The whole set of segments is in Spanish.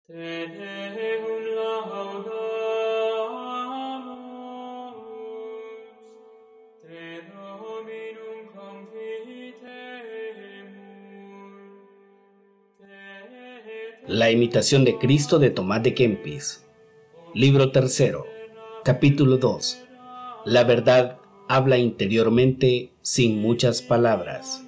Te Deum laudamus, te Dominum confitemus, La imitación de Cristo de Tomás de Kempis. Libro tercero, capítulo 2. La verdad habla interiormente sin muchas palabras.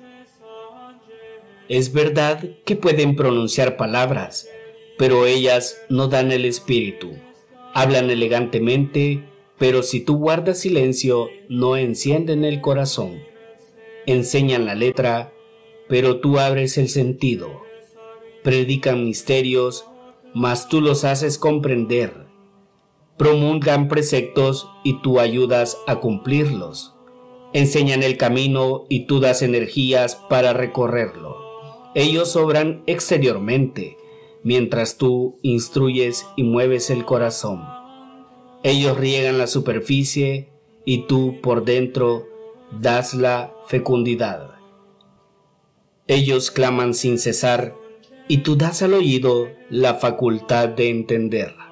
Es verdad que pueden pronunciar palabras, pero ellas no dan el espíritu. Hablan elegantemente, pero si tú guardas silencio, no encienden el corazón. Enseñan la letra, pero tú abres el sentido. Predican misterios, mas tú los haces comprender. Promulgan preceptos y tú ayudas a cumplirlos. Enseñan el camino y tú das energías para recorrerlo. Ellos obran exteriormente, mientras tú instruyes y mueves el corazón. Ellos riegan la superficie y tú por dentro das la fecundidad. Ellos claman sin cesar y tú das al oído la facultad de entender.